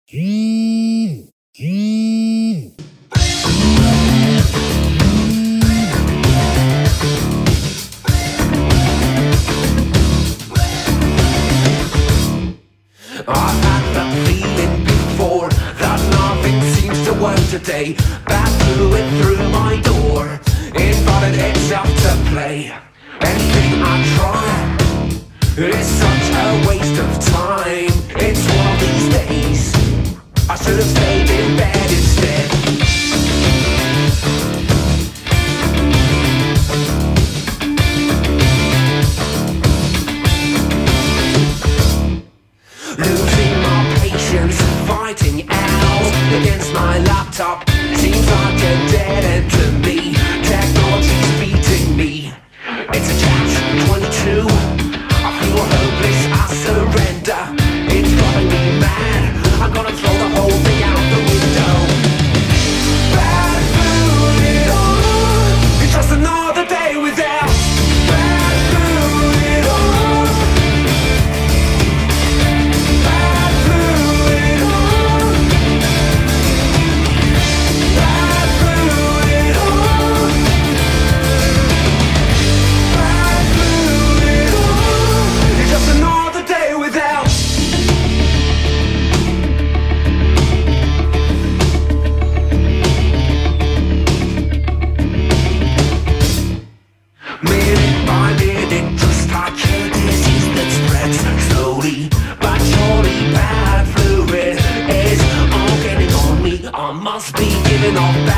I've had that feeling before, that nothing seems to work today. Bad fluid through my door, invited itself to play. Anything I try is such a waste of time. It's one of these days I should have stayed in bed instead. Losing my patience, fighting out against my laptop. Seems like a dead end to me. Technology's beating me. It's a catch-22. I feel hopeless, I surrender. It's driving me mad. I'm gonna throw the whole thing out the window. Bad fluid on. It's just another day without. Bad fluid on. Bad fluid on. Bad fluid on. Bad fluid on. It's just another day without. Minute by minute, just like a disease that spreads slowly but surely. Bad fluid is all getting on me. I must be giving off bad